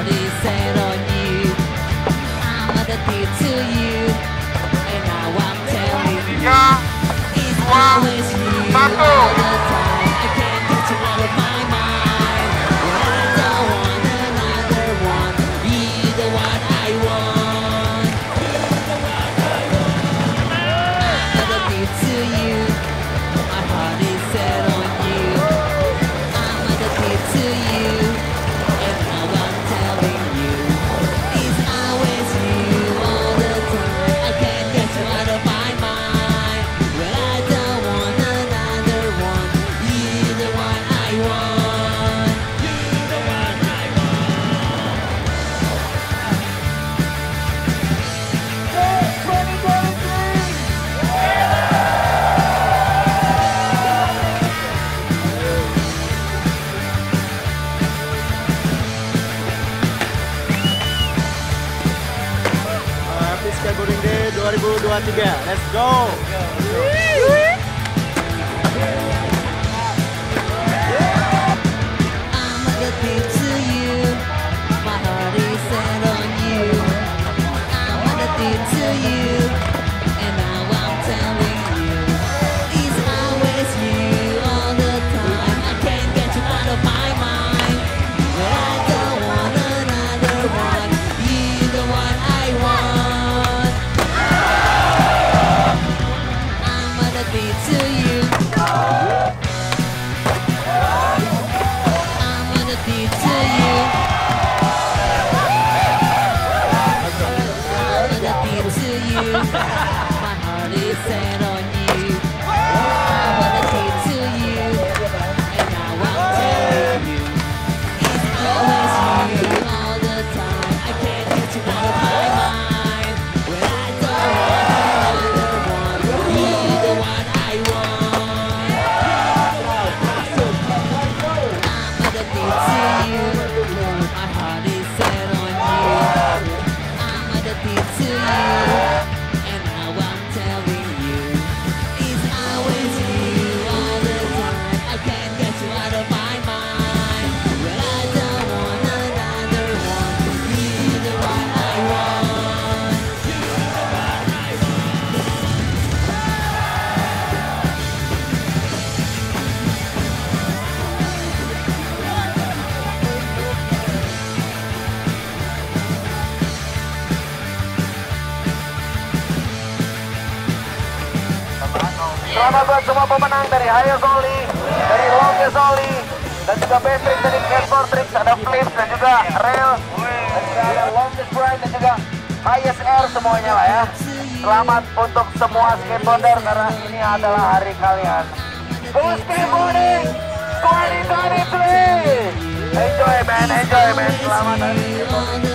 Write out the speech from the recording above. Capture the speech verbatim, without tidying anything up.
heart is set on you. I'm addicted to you, and now I'm telling you, it's always you all the time. I can't get you out of my mind. When I don't want another one, you're the one I want. I'm addicted to you. My heart is set on you. I'm addicted to you, and now I'm telling you, it's always you all the time. I can't get you out of my mind. When I don't want another one, you're the one I want. You're the one I want. twenty twenty-three! Happy Skateboarding Day dua ribu dua puluh tiga. Let's go. I'm addicted to you. My heart is set on you. I'm addicted to you, and now I'm telling you, it's always you all the time. I can't get you out of my mind. When I don't want another one, you're the one I want. I'm addicted to you. I'm addicted to you. I'm addicted to you. My heart is set on you. I'm addicted to you, and now I'm telling you, it's always you all the time. I can't get you out of my mind. When I don't want another one, you're the one I want. I'm addicted to you. My heart is set on you. I'm addicted to you, and now I'm telling you, it's always you all the time. I can't get you out of my mind. When I don't want another one, you're the one I want. Selamat buat semua pemenang dari Highest Ollie, dari Longest Ollie, dan juga Best Trick dari Skateboard Tricks, ada Flip dan juga Rail, dan juga ada Longest Grind dan juga Highest Air semuanya lah ya. Selamat untuk semua skateboarder karena ini adalah hari kalian. Go Skateboarding twenty twenty-three! Enjoy man, enjoy man, selamat hari skateboarding.